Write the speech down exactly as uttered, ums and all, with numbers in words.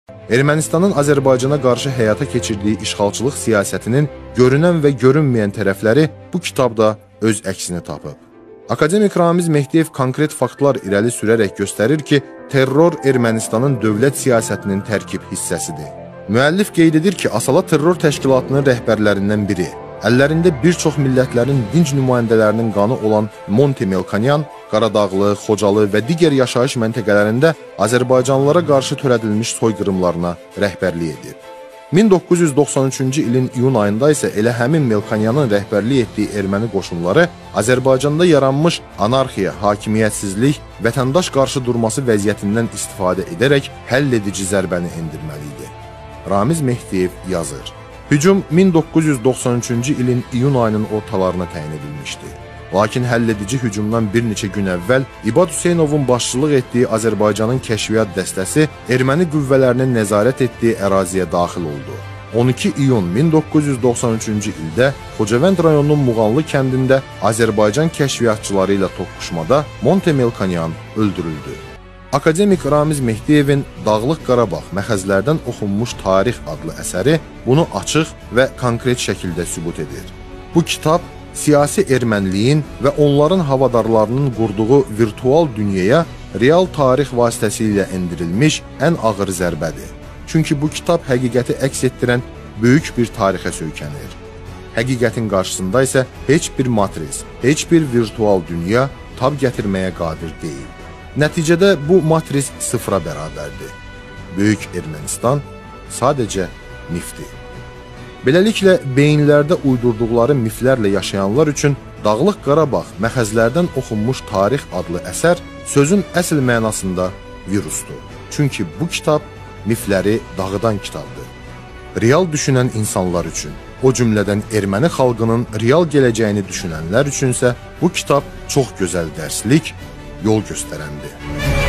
Ermənistanın Azərbaycana qarşı həyata keçirdiyi işğalçılıq siyasətinin görünən və görünməyən tərəfləri bu kitabda öz əksini tapıb. Akademik Ramiz Mehdiyev konkret faktlar irəli sürərək göstərir ki, terror Ermənistanın dövlət siyasətinin tərkib hissəsidir. Müəllif qeyd edir ki, Asala terror təşkilatının rəhbərlərindən biri, əllərində bir çox millətlərin dinc nümayəndələrinin qanı olan Monte Melkonyan, Qaradağlı, Xocalı və digər yaşayış məntəqələrində Azərbaycanlılara qarşı törədilmiş soyqırımlarına rəhbərlik edib. min doqquz yüz doxsan üçüncü ilin iyun ayında isə elə həmin Melkonyanın rəhbərlik etdiyi erməni qoşunları Azərbaycanda yaranmış anarxiya, hakimiyyətsizlik, vətəndaş qarşı durması vəziyyətindən istifadə edərək həll edici zərbəni endirməli idi. Ramiz Mehdiyev yazır. Hücum min doqquz yüz doxsan üçüncü ilin iyun ayının ortalarına təyin edilmişdi. Lakin həlledici hücumdan bir neçə gün əvvəl İbad Hüseynovun başçılıq etdiyi Azərbaycanın kəşfiyyat dəstəsi erməni qüvvələrinin nəzarət etdiyi əraziyə daxil oldu. on iki iyun min doqquz yüz doxsan üçüncü ildə Xocavənd rayonunun Muğanlı kəndində Azərbaycan kəşfiyyatçıları ilə toqquşmada Monte Melkonyan öldürüldü. Akademik Ramiz Mehdiyevin Dağlıq Qarabağ məxəzlərdən oxunmuş tarix adlı əsəri bunu açıq və konkret şəkildə sübut edir. Bu kitab siyasi erməniliyin və onların havadarlarının qurduğu virtual dünyaya real tarix vasitəsilə endirilmiş ən ağır zərbədir. Çünki bu kitab həqiqəti əks etdirən böyük bir tarixə söykənir. Həqiqətin qarşısında isə heç bir matris, heç bir virtual dünya tab gətirməyə qadir deyil. Nəticədə bu matris sıfıra bərabərdir. Böyük Ermənistan sadəcə mifdir. Beləliklə, beyinlərdə uydurduqları miflərlə yaşayanlar üçün Dağlıq Qarabağ məxəzlərdən oxunmuş tarix adlı əsər sözün əsl mənasında virusdur. Çünki bu kitab mifləri dağıdan kitabdır. Real düşünən insanlar üçün, o cümlədən erməni xalqının real gələcəyini düşünənlər üçünsə bu kitab çox gözəl dərslik, yol göstərəndir.